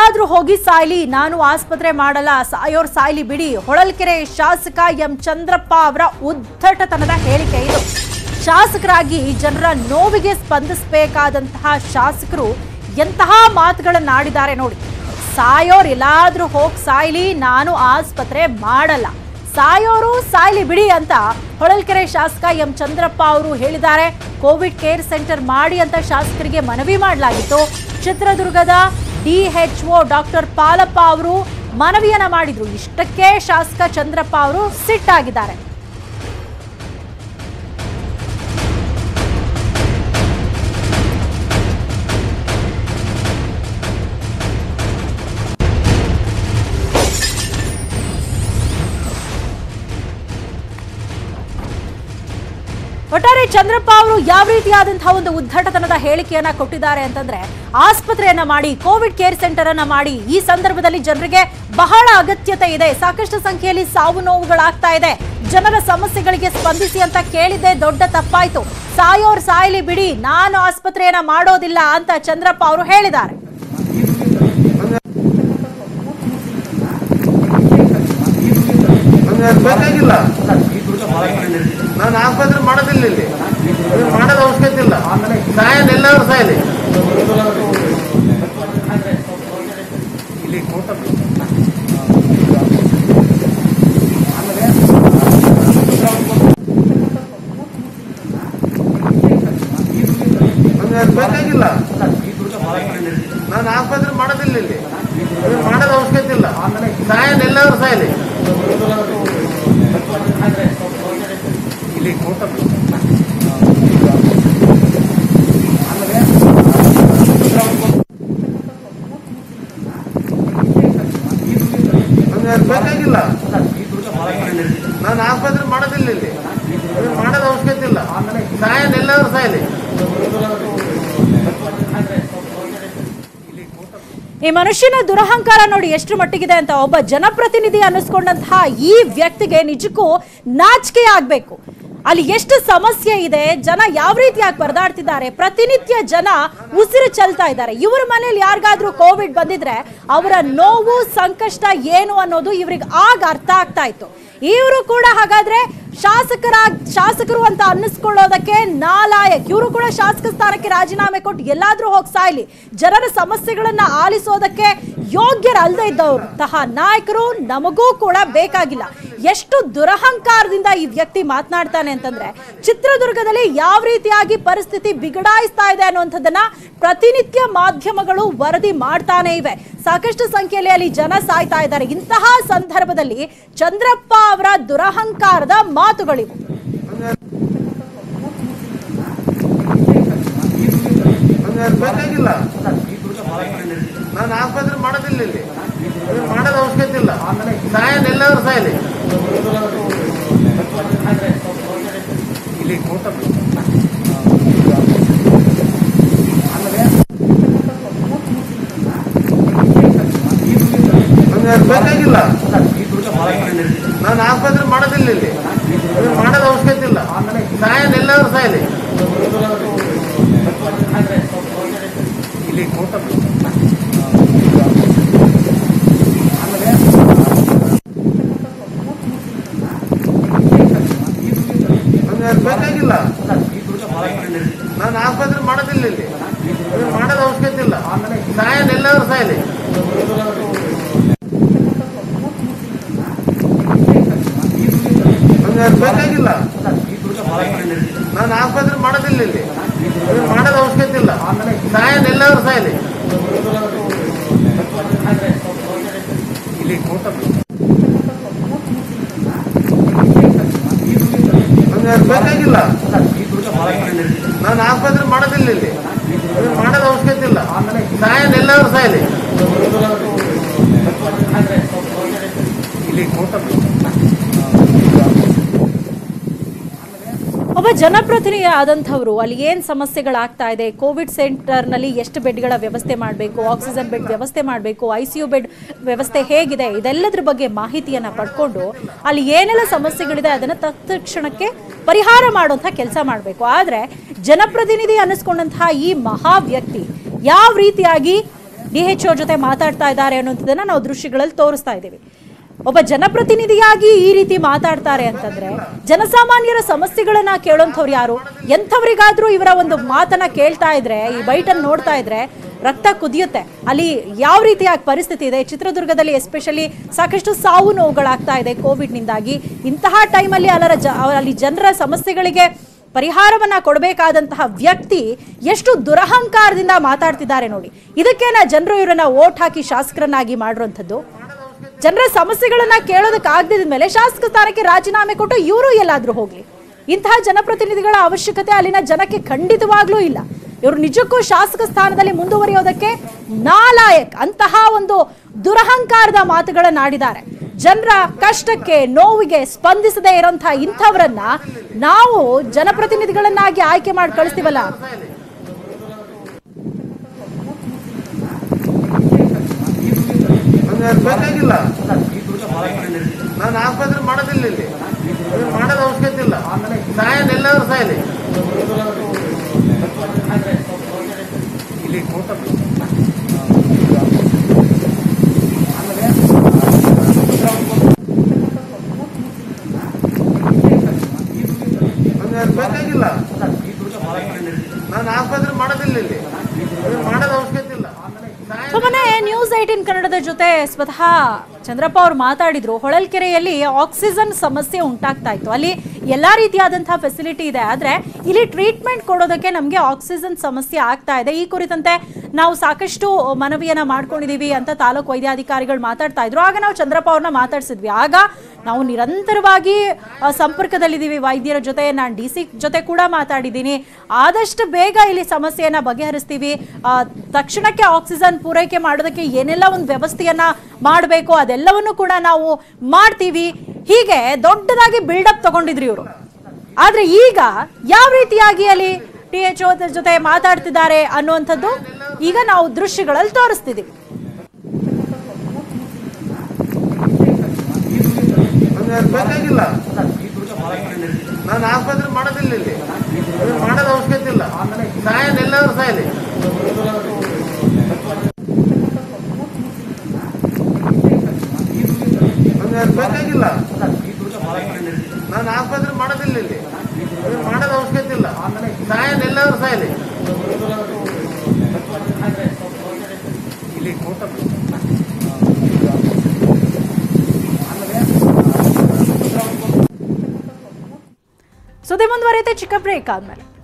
ಎಲ್ಲಾದ್ರೂ ಹೋಗಿ ಸಾಯ್ಲಿ, ನಾನು ಆಸ್ಪತ್ರೆ ಮಾಡಲ್ಲ, ಸಾಯೋರ್ ಸಾಯ್ಲಿ ಬಿಡಿ. ಹೊಳಲ್ಕೆರೆ ಶಾಸಕ ಎಂ ಚಂದ್ರಪ್ಪ ಅವರ ಉದ್ದಟತನದ ಹೇಳಿಕೆ ಇದು. ಶಾಸಕರಾಗಿ ಜನರ ನೋವಿಗೆ ಸ್ಪಂದಿಸಬೇಕಾದಂತಹ ಶಾಸಕರು ಎಂತಹ ಮಾತುಗಳನ್ನು ಆಡಿದ್ದಾರೆ ನೋಡಿ. ಸಾಯೋರ್ ಎಲ್ಲಾದ್ರೂ ಹೋಗಿ ಸಾಯ್ಲಿ, ನಾನು ಆಸ್ಪತ್ರೆ ಮಾಡಲ್ಲ, ಸಾಯೋರು ಸಾಯ್ಲಿ ಬಿಡಿ ಅಂತ ಹೊಳಲ್ಕೆರೆ ಶಾಸಕ ಎಂ ಚಂದ್ರಪ್ಪ ಅವರು ಹೇಳಿದ್ದಾರೆ. ಕೋವಿಡ್ ಕೇರ್ ಸೆಂಟರ್ ಮಾಡಿ ಅಂತ ಶಾಸಕರಿಗೆ ಮನವಿ ಮಾಡಲಾಗಿತ್ತು. ಚಿತ್ರದುರ್ಗದ DHO ಡಾಕ್ಟರ್ ಪಾಲಪ್ಪ ಅವರು ಮನವಿಯನ್ನ ಮಾಡಿದ್ರು. ಇಷ್ಟಕ್ಕೆ ಶಾಸಕ ಚಂದ್ರಪ್ಪ ಅವರು ಸಿಟ್ಟಾಗಿದ್ದಾರೆ. ಒಟ್ಟಾರೆ ಚಂದ್ರಪ್ಪ ಅವರು ಯಾವ ರೀತಿಯಾದಂತಹ ಒಂದು ಉದ್ದಟತನದ ಹೇಳಿಕೆಯನ್ನ ಕೊಟ್ಟಿದ್ದಾರೆ ಅಂತಂದ್ರೆ, ಆಸ್ಪತ್ರೆಯನ್ನ ಮಾಡಿ, ಕೋವಿಡ್ ಕೇರ್ ಸೆಂಟರ್ ಅನ್ನ ಮಾಡಿ, ಈ ಸಂದರ್ಭದಲ್ಲಿ ಜನರಿಗೆ ಬಹಳ ಅಗತ್ಯತೆ ಇದೆ, ಸಾಕಷ್ಟು ಸಂಖ್ಯೆಯಲ್ಲಿ ಸಾವು ನೋವುಗಳಾಗ್ತಾ ಇದೆ, ಜನರ ಸಮಸ್ಯೆಗಳಿಗೆ ಸ್ಪಂದಿಸಿ ಅಂತ ಕೇಳಿದ್ದೆ ದೊಡ್ಡ ತಪ್ಪಾಯ್ತು, ಸಾಯೋರ್ ಸಾಯ್ಲಿ ಬಿಡಿ, ನಾನು ಆಸ್ಪತ್ರೆಯನ್ನ ಮಾಡೋದಿಲ್ಲ ಅಂತ ಚಂದ್ರಪ್ಪ ಅವರು ಹೇಳಿದ್ದಾರೆ. ನಾನು ಆಸ್ಪತ್ರೆ ಮಾಡೋದಿಲ್ಲ, ಇಲ್ಲಿ ಮಾಡೋದು ಅವಶ್ಯಕತೆ ಇಲ್ಲ, ಸಾಯನ್ ಎಲ್ಲರೂ ಸಾಯಲಿ. ಬೇಕಾಗಿಲ್ಲ, ನಾನು ಆಸ್ಪತ್ರೆ ಮಾಡೋದಿಲ್ಲ, ಇಲ್ಲಿ ಮಾಡೋದು ಅವಶ್ಯಕತೆ ಇಲ್ಲ, ಸಾಯನ್ ಎಲ್ಲರೂ ಸಾಯಲಿ. ಬೇಕಾಗಿಲ್ಲ, ನಾನು ಆಸ್ಪತ್ರೆ ಮಾಡೋದಿಲ್ಲ, ಇಲ್ಲಿ ಮಾಡೋದು ಅವಶ್ಯಕತೆ ಇಲ್ಲ, ಸಾಯನ್ ಎಲ್ಲರೂ ಸಾಯಲಿ. ಈ ಮನುಷ್ಯನ ದುರಹಂಕಾರ ನೋಡಿ ಎಷ್ಟು ಮಟ್ಟಿಗಿದೆ ಅಂತ. ಒಬ್ಬ ಜನಪ್ರತಿನಿಧಿ ಅನ್ನಿಸ್ಕೊಂಡಂತಹ ಈ ವ್ಯಕ್ತಿಗೆ ನಿಜಕ್ಕೂ ನಾಚಿಕೆ ಆಗ್ಬೇಕು. ಅಲ್ಲಿ ಎಷ್ಟು ಸಮಸ್ಯೆ ಇದೆ, ಜನ ಯಾವ ರೀತಿಯಾಗಿ ಪರದಾಡ್ತಿದ್ದಾರೆ, ಪ್ರತಿನಿತ್ಯ ಜನ ಉಸಿರು ಚೆಲ್ತಾ ಇದ್ದಾರೆ. ಇವರ ಮನೇಲಿ ಯಾರಿಗಾದ್ರೂ ಕೋವಿಡ್ ಬಂದಿದ್ರೆ ಅವರ ನೋವು ಸಂಕಷ್ಟ ಏನು ಅನ್ನೋದು ಇವ್ರಿಗೆ ಆಗ ಅರ್ಥ ಆಗ್ತಾ ಇತ್ತು. ಇವರು ಕೂಡ ಹಾಗಾದ್ರೆ ಶಾಸಕರು ಅಂತ ಅನ್ನಿಸ್ಕೊಳ್ಳೋದಕ್ಕೆ ನಾಲಾಯಕ್. ಇವರು ಕೂಡ ಶಾಸಕ ಸ್ಥಾನಕ್ಕೆ ರಾಜೀನಾಮೆ ಕೊಟ್ಟು ಎಲ್ಲಾದ್ರೂ ಹೋಗಿ ಸಾಯ್ಲಿ, ಜನರ ಸಮಸ್ಯೆಗಳನ್ನ ಆಲಿಸೋದಕ್ಕೆ ಯೋಗ್ಯರಲ್ಲದೆ ಇದ್ದವಂತಹ ನಾಯಕರು ನಮಗೂ ಕೂಡ ಬೇಕಾಗಿಲ್ಲ. ಎಷ್ಟು ದುರಹಂಕಾರದಿಂದ ಈ ವ್ಯಕ್ತಿ ಮಾತನಾಡ್ತಾನೆ ಅಂತಂದ್ರೆ, ಚಿತ್ರದುರ್ಗದಲ್ಲಿ ಯಾವ ರೀತಿಯಾಗಿ ಪರಿಸ್ಥಿತಿ ಬಿಗಡಾಯಿಸ್ತಾ ಇದೆ ಅನ್ನುವಂಥದ್ದನ್ನ ಪ್ರತಿನಿತ್ಯ ಮಾಧ್ಯಮಗಳು ವರದಿ ಮಾಡ್ತಾನೆ ಇವೆ. ಸಾಕಷ್ಟು ಸಂಖ್ಯೆಯಲ್ಲಿ ಅಲ್ಲಿ ಜನ ಸಾಯ್ತಾ ಇದ್ದಾರೆ. ಇಂತಹ ಸಂದರ್ಭದಲ್ಲಿ ಚಂದ್ರಪ್ಪ ಅವರ ದುರಹಂಕಾರದ ಮಾತುಗಳಿವು. ಬೇಕಾಗಿಲ್ಲ, ನಾನು ಆಸ್ಪತ್ರೆ ಮಾಡೋದಿಲ್ಲ, ಇಲ್ಲಿ ಮಾಡೋದು ಅವಶ್ಯಕತೆ ಇಲ್ಲ, ಸಾಯನ್ ಎಲ್ಲರೂ ಸಾಯಲಿ. ಬೇಕಾಗಿಲ್ಲ, ನಾನು ಆಸ್ಪತ್ರೆ ಮಾಡೋದಿಲ್ಲ, ಇಲ್ಲಿ ಮಾಡೋದು ಅವಶ್ಯಕತೆ ಇಲ್ಲ, ಸಾಯನ್ ಎಲ್ಲರೂ ಸಾಯಲಿ. ಬೇಕಾಗಿಲ್ಲ, ನಾನು ಆಸ್ಪತ್ರೆ ಮಾಡೋದಿಲ್ಲ, ಇಲ್ಲಿ ಮಾಡೋದು ಅವಶ್ಯಕತೆ ಇಲ್ಲ, ಸಾಯನ್ ಎಲ್ಲರೂ ಸಾಯಲಿ. ಬೇಕಾಗಿಲ್ಲ, ನಾನು ಆಸ್ಪತ್ರೆ ಮಾಡೋದಿಲ್ಲ, ಇಲ್ಲಿ ಮಾಡೋದು ಅವಶ್ಯಕತೆ ಇಲ್ಲ, ಸಾಯನ್ ಎಲ್ಲರೂ ಸಾಯಲಿ. ಬೇಕಾಗಿಲ್ಲ, ನಾನು ಆಸ್ಪತ್ರೆ ಮಾಡೋದಿಲ್ಲ, ಇಲ್ಲಿ ಮಾಡೋದು ಅವಶ್ಯಕತೆ ಇಲ್ಲ, ಸಾಯನ್ ಎಲ್ಲರೂ ಸಾಯಲಿ. ಒಬ್ಬ ಜನಪ್ರತಿನಿಧಿ ಆದಂಥವ್ರು ಅಲ್ಲಿ ಏನು ಸಮಸ್ಯೆಗಳಾಗ್ತಾ ಇದೆ, ಕೋವಿಡ್ ಸೆಂಟರ್ನಲ್ಲಿ ಎಷ್ಟು ಬೆಡ್ಗಳ ವ್ಯವಸ್ಥೆ ಮಾಡಬೇಕು, ಆಕ್ಸಿಜನ್ ಬೆಡ್ ವ್ಯವಸ್ಥೆ ಮಾಡಬೇಕು, ICU ಬೆಡ್ ವ್ಯವಸ್ಥೆ ಹೇಗಿದೆ, ಇದೆಲ್ಲದ್ರ ಬಗ್ಗೆ ಮಾಹಿತಿಯನ್ನು ಪಡ್ಕೊಂಡು ಅಲ್ಲಿ ಏನೆಲ್ಲ ಸಮಸ್ಯೆಗಳಿದೆ ಅದನ್ನು ತತ್ಕ್ಷಣಕ್ಕೆ ಪರಿಹಾರ ಮಾಡುವಂಥ ಕೆಲಸ ಮಾಡಬೇಕು. ಆದರೆ ಜನಪ್ರತಿನಿಧಿ ಅನ್ನಿಸ್ಕೊಂಡಂತಹ ಈ ಮಹಾ ವ್ಯಕ್ತಿ ಯಾವ ರೀತಿಯಾಗಿ DHO ಜೊತೆ ಮಾತಾಡ್ತಾ ಇದ್ದಾರೆ ಅನ್ನೋದನ್ನ ನಾವು ದೃಶ್ಯಗಳಲ್ಲಿ ತೋರಿಸ್ತಾ ಇದ್ದೀವಿ. ಒಬ್ಬ ಜನಪ್ರತಿನಿಧಿಯಾಗಿ ಈ ರೀತಿ ಮಾತಾಡ್ತಾರೆ ಅಂತಂದ್ರೆ ಜನಸಾಮಾನ್ಯರ ಸಮಸ್ಯೆಗಳನ್ನ ಕೇಳೋಂಥವ್ರು ಯಾರು? ಎಂಥವ್ರಿಗಾದ್ರೂ ಇವರ ಒಂದು ಮಾತನ್ನ ಕೇಳ್ತಾ ಇದ್ರೆ, ಈ ಬೈಟನ್ನು ನೋಡ್ತಾ ಇದ್ರೆ ರಕ್ತ ಕುದಿಯುತ್ತೆ. ಅಲ್ಲಿ ಯಾವ ರೀತಿಯಾಗಿ ಪರಿಸ್ಥಿತಿ ಇದೆ, ಚಿತ್ರದುರ್ಗದಲ್ಲಿ ಎಸ್ಪೆಷಲಿ ಸಾಕಷ್ಟು ಸಾವು ನೋವುಗಳಾಗ್ತಾ ಇದೆ ಕೋವಿಡ್ನಿಂದಾಗಿ. ಇಂತಹ ಟೈಮಲ್ಲಿ ಅಲ್ಲಿ ಜನರ ಸಮಸ್ಯೆಗಳಿಗೆ ಪರಿಹಾರವನ್ನ ಕೊಡಬೇಕಾದಂತಹ ವ್ಯಕ್ತಿ ಎಷ್ಟು ದುರಹಂಕಾರದಿಂದ ಮಾತಾಡ್ತಿದ್ದಾರೆ ನೋಡಿ. ಇದಕ್ಕೇನ ಜನರು ಇವರನ್ನ ವೋಟ್ ಹಾಕಿ ಶಾಸಕರನ್ನಾಗಿ ಮಾಡಿರುವಂಥದ್ದು. ಜನರ ಸಮಸ್ಯೆಗಳನ್ನ ಕೇಳೋದಕ್ಕಾಗದಿದ ಮೇಲೆ ಶಾಸಕ ಸ್ಥಾನಕ್ಕೆ ರಾಜೀನಾಮೆ ಕೊಟ್ಟು ಇವರು ಎಲ್ಲಾದ್ರೂ ಹೋಗ್ಲಿ. ಇಂತಹ ಜನಪ್ರತಿನಿಧಿಗಳ ಅವಶ್ಯಕತೆ ಅಲ್ಲಿನ ಜನಕ್ಕೆ ಖಂಡಿತವಾಗ್ಲೂ ಇಲ್ಲ. ಇವರು ನಿಜಕ್ಕೂ ಶಾಸಕ ಸ್ಥಾನದಲ್ಲಿ ಮುಂದುವರಿಯೋದಕ್ಕೆ ನಾಲಾಯಕ್. ಅಂತಹ ಒಂದು ದುರಹಂಕಾರದ ಮಾತುಗಳನ್ನಾಡಿದ್ದಾರೆ. ಜನರ ಕಷ್ಟಕ್ಕೆ ನೋವಿಗೆ ಸ್ಪಂದಿಸದೇ ಇರೋಂತಹ ಇಂಥವರನ್ನ ನಾವು ಜನಪ್ರತಿನಿಧಿಗಳನ್ನಾಗಿ ಆಯ್ಕೆ ಮಾಡಿ ಕಳಿಸ್ತೀವಲ್ಲ. ಬೇಕಾಗಿಲ್ಲ, ನಾನು ಆಸ್ಪತ್ರೆ ಮಾಡೋದಿಲ್ಲ, ಇಲ್ಲಿ ಮಾಡೋದ ಅವಶ್ಯಕತೆ ಇಲ್ಲ. ಸಾಯನ್ ಎಲ್ಲಾದ್ರೂ ಸಾಯಲಿ. ಬೇಕಾಗಿಲ್ಲ, ನಾನು ಆಸ್ಪತ್ರೆ ಮಾಡೋದಿಲ್ಲ, ಇಲ್ಲಿ ಮಾಡೋದ ಅವಶ್ಯಕತೆ ಇಲ್ಲ. ಮೊನ್ನೆ ನ್ಯೂಸ್ 18 ಕನ್ನಡದ ಜೊತೆ ಸ್ವತಃ ಚಂದ್ರಪ್ಪ ಅವರು ಮಾತಾಡಿದ್ರು. ಹೊಳಲ್ಕೆರೆಯಲ್ಲಿ ಆಕ್ಸಿಜನ್ ಸಮಸ್ಯೆ ಉಂಟಾಗ್ತಾ ಇತ್ತು. ಅಲ್ಲಿ ಎಲ್ಲಾ ರೀತಿಯಾದಂತಹ ಫೆಸಿಲಿಟಿ ಇದೆ, ಆದ್ರೆ ಇಲ್ಲಿ ಟ್ರೀಟ್ಮೆಂಟ್ ಕೊಡೋದಕ್ಕೆ ನಮಗೆ ಆಕ್ಸಿಜನ್ ಸಮಸ್ಯೆ ಆಗ್ತಾ ಇದೆ. ಈ ಕುರಿತಂತೆ ನಾವು ಸಾಕಷ್ಟು ಮನವಿಯನ್ನ ಮಾಡ್ಕೊಂಡಿದೀವಿ ಅಂತ ತಾಲೂಕು ವೈದ್ಯಾಧಿಕಾರಿಗಳು ಮಾತಾಡ್ತಾ ಇದ್ರು. ಆಗ ನಾವು ಚಂದ್ರಪ್ಪ ಅವ್ರನ್ನ ಮಾತಾಡ್ಸಿದ್ವಿ. ಆಗ ನಾವು ನಿರಂತರವಾಗಿ ಸಂಪರ್ಕದಲ್ಲಿದ್ದೀವಿ ವೈದ್ಯರ ಜೊತೆ. ನಾನು DC ಜೊತೆ ಕೂಡ ಮಾತಾಡಿದ್ದೀನಿ. ಆದಷ್ಟು ಬೇಗ ಇಲ್ಲಿ ಸಮಸ್ಯೆಯನ್ನ ಬಗೆಹರಿಸ್ತೀವಿ. ತಕ್ಷಣಕ್ಕೆ ಆಕ್ಸಿಜನ್ ಪೂರೈಕೆ ಮಾಡೋದಕ್ಕೆ ಏನೆಲ್ಲ ಒಂದು ವ್ಯವಸ್ಥೆಯನ್ನ ಮಾಡಬೇಕು ಅದೆಲ್ಲವನ್ನು ಕೂಡ ನಾವು ಮಾಡ್ತೀವಿ. ಹೀಗೆ ದೊಡ್ಡದಾಗಿ ಬಿಲ್ಡಪ್ ತಗೊಂಡಿದ್ರಿ ಇವರು. ಆದ್ರೆ ಈಗ ಯಾವ ರೀತಿಯಾಗಿ ಅಲ್ಲಿ DHO ಜೊತೆ ಮಾತಾಡ್ತಿದ್ದಾರೆ ಅನ್ನುವಂಥದ್ದು ಈಗ ನಾವು ದೃಶ್ಯಗಳಲ್ಲಿ ತೋರಿಸ್ತಿದ್ದೀವಿ. ಬೇಕಾಗಿಲ್ಲ, ನಾನು ಆಸ್ಪತ್ರೆ ಮಾಡೋದಿಲ್ಲ, ಇಲ್ಲಿ ಮಾಡೋದ ಅವಶ್ಯಕತೆ ಇಲ್ಲ. ಸಾಯನ್ ಎಲ್ಲಾದ್ರೂ ಸಾಯಲಿ. ಬೇಕಾಗಿಲ್ಲ, ನಾನು ಆಸ್ಪತ್ರೆ ಮಾಡೋದಿಲ್ಲ, ಇಲ್ಲಿ ಮಾಡೋದ ಅವಶ್ಯಕತೆ ಇಲ್ಲ. ಸಾಯನ್ ಎಲ್ಲಾದ್ರೂ ಸಾಯಲಿ. ಸುದ್ದಿ ಮುಂದುವರಿಯುತ್ತೆ ಚಿಕ್ಕ ಬ್ರೇಕ್ ಆದ್ಮೇಲೆ.